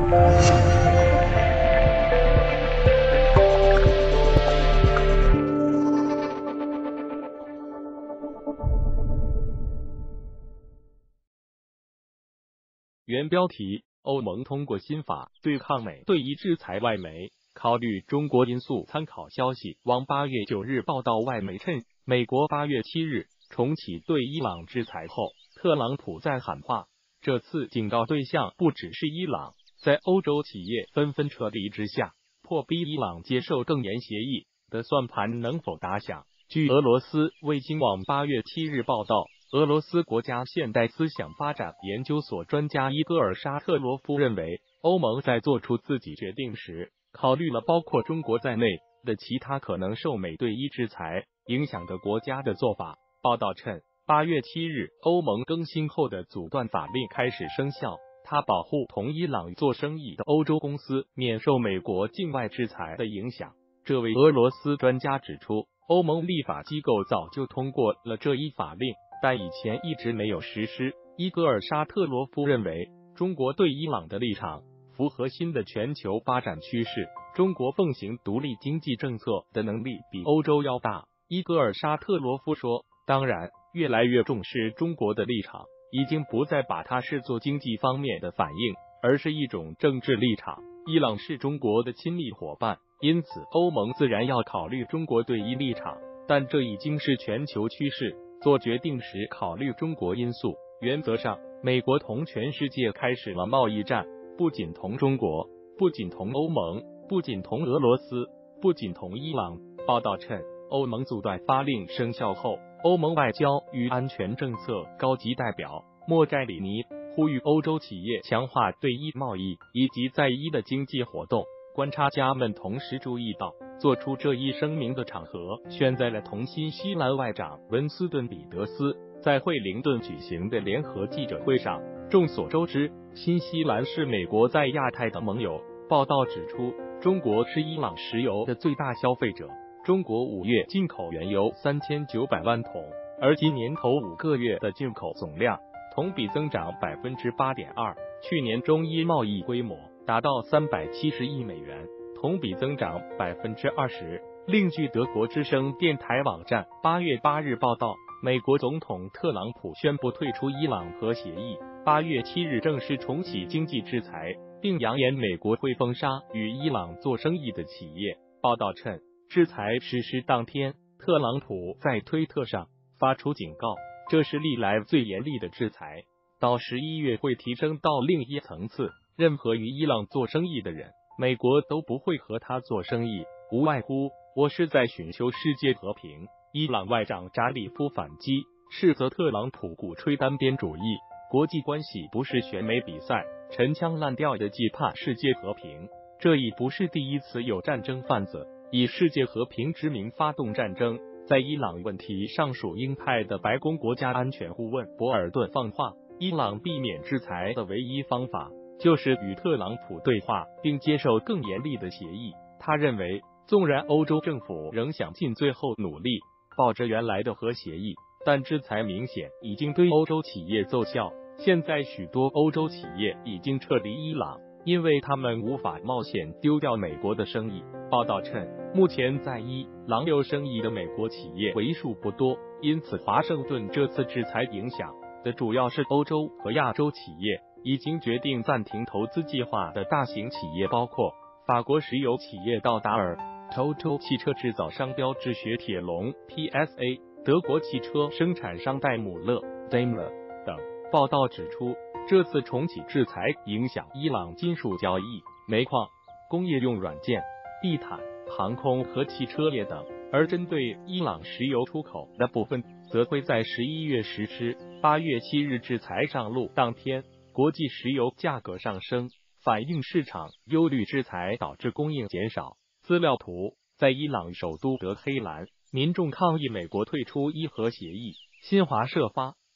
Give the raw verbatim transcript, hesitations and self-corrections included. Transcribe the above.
原标题：欧盟通过新法对抗美对伊制裁。外媒考虑中国因素参考消息网八月九日报道，外媒称，美国八月七日重启对伊朗制裁后，特朗普在喊话，这次警告对象不只是伊朗。在欧洲企业纷纷撤离之下，迫逼伊朗接受更严协议的算盘能否打响？据俄罗斯卫星网八月七日报道，俄罗斯国家现代思想发展研究所专家伊戈尔·沙特罗夫认为，欧盟在做出自己决定时，考虑了包括中国在内的其他可能受美对伊制裁影响的国家的做法。报道称，八月七日，欧盟更新后的阻断法令开始生效，它保护同伊朗做生意的欧洲公司免受美国境外制裁的影响。这位俄罗斯专家指出，欧盟立法机构早就通过了这一法令，但以前一直没有实施。伊戈尔·沙特罗夫认为，中国对伊朗的立场符合新的全球发展趋势，中国奉行独立经济政策的能力比欧洲要大。伊戈尔·沙特罗夫说，当然，越来越重视中国的立场，已经不再把它视作经济方面的反应，而是一种政治立场。伊朗是中国的亲密伙伴，因此欧盟自然要考虑中国对伊立场，但这已经是全球趋势，做决定时考虑中国因素。原则上，美国同全世界开始了贸易战，不仅同中国，不仅同欧盟，不仅同俄罗斯，不仅同伊朗。报道称，欧盟阻断发令生效后，欧盟外交与安全政策高级代表莫盖里尼呼吁欧洲企业强化对伊贸易以及在伊的经济活动。观察家们同时注意到，做出这一声明的场合选在了同新西兰外长文斯顿·彼得斯在惠灵顿举行的联合记者会上。众所周知，新西兰是美国在亚太的盟友。报道指出，中国是伊朗石油的最大消费者，中国五月进口原油三千九百万桶，而今年头五个月的进口总量同比增长 百分之八点二， 去年中伊贸易规模达到三百七十亿美元，同比增长 百分之二十。 另据德国之声电台网站八月八日报道，美国总统特朗普宣布退出伊朗核协议，八月七日正式重启经济制裁，并扬言美国会封杀与伊朗做生意的企业。报道称，制裁实施当天，特朗普在推特上发出警告，这是历来最严厉的制裁，到十一月会提升到另一层次，任何与伊朗做生意的人，美国都不会和他做生意，无外乎我是在寻求世界和平。伊朗外长扎里夫反击，斥责特朗普鼓吹单边主义，国际关系不是选美比赛，陈腔滥调的既怕世界和平。这已不是第一次有战争贩子以世界和平之名发动战争。在伊朗问题上属鹰派的白宫国家安全顾问博尔顿放话，伊朗避免制裁的唯一方法就是与特朗普对话，并接受更严厉的协议。他认为，纵然欧洲政府仍想尽最后努力抱着原来的核协议，但制裁明显已经对欧洲企业奏效。现在许多欧洲企业已经撤离伊朗，因为他们无法冒险丢掉美国的生意。报道称，目前在伊朗有生意的美国企业为数不多，因此华盛顿这次制裁影响的主要是欧洲和亚洲企业。已经决定暂停投资计划的大型企业包括法国石油企业道达尔、Total 汽车制造商标致雪铁龙 P S A、德国汽车生产商戴姆勒 Daimler 等。报道指出，这次重启制裁影响伊朗金属交易、煤矿、工业用软件、地毯、航空和汽车业等，而针对伊朗石油出口的部分则会在十一月实施。八月七日制裁上路当天，国际石油价格上升，反映市场忧虑制裁导致供应减少。资料图，在伊朗首都德黑兰，民众抗议美国退出伊核协议。新华社发。